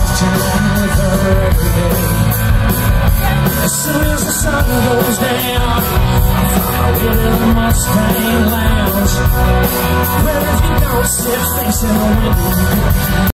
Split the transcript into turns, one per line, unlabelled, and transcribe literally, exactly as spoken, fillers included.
time with her every day. As soon as the sun goes down, I find my way to the Mustang Lounge, where if you don't sit facing the window,